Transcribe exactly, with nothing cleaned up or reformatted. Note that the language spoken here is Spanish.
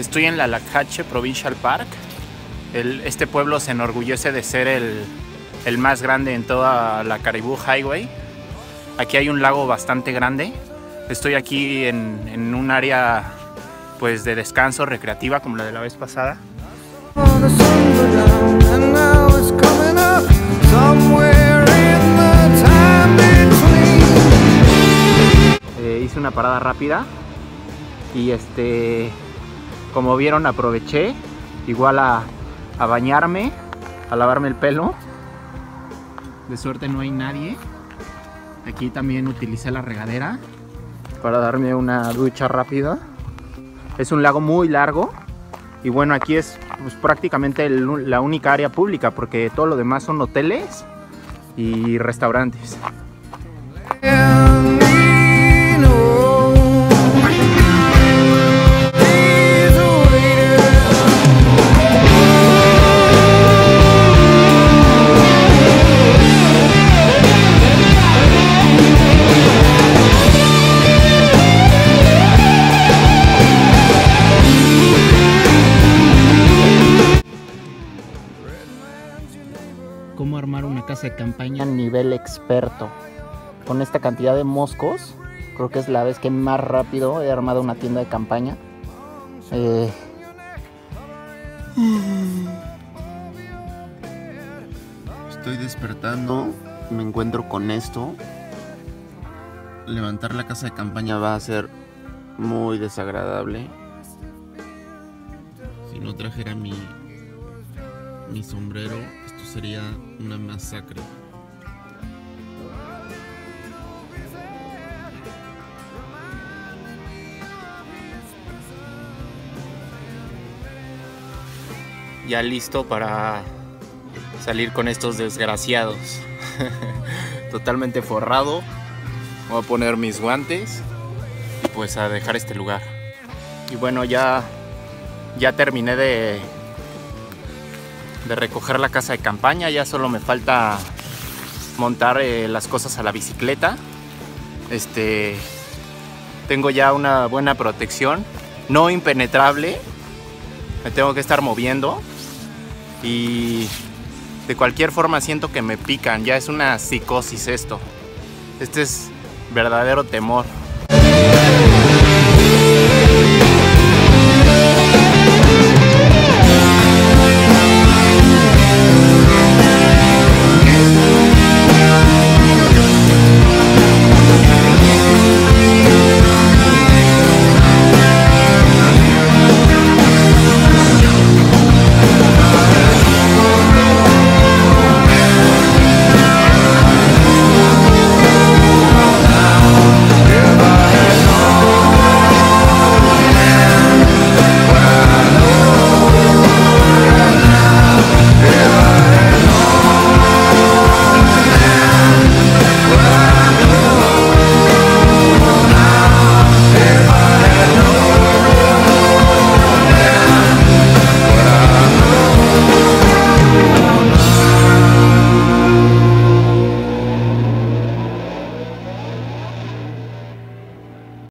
Estoy en la Lacache Provincial Park. El, este pueblo se enorgullece de ser el, el más grande en toda la Caribou Highway. Aquí hay un lago bastante grande. Estoy aquí en, en un área pues de descanso recreativa como la de la vez pasada. Eh, hice una parada rápida y este, como vieron, aproveché igual a, a bañarme, a lavarme el pelo. De suerte no hay nadie. Aquí también utilicé la regadera para darme una ducha rápida. Es un lago muy largo y bueno, aquí es pues, prácticamente el, la única área pública porque todo lo demás son hoteles y restaurantes. Cómo armar una casa de campaña a nivel experto. Con esta cantidad de moscos, creo que es la vez que más rápido he armado una tienda de campaña. Eh... Estoy despertando, me encuentro con esto. Levantar la casa de campaña va a ser muy desagradable. Si no trajera mi, mi sombrero, esto sería una masacre. Ya listo para salir con estos desgraciados. Totalmente forrado. Voy a poner mis guantes y pues a dejar este lugar. Y bueno, ya, ya terminé de, de recoger la casa de campaña. Ya solo me falta montar eh, las cosas a la bicicleta. Este, tengo ya una buena protección, no impenetrable. Me tengo que estar moviendo. Y de cualquier forma siento que me pican. Ya es una psicosis esto. Este es verdadero temor.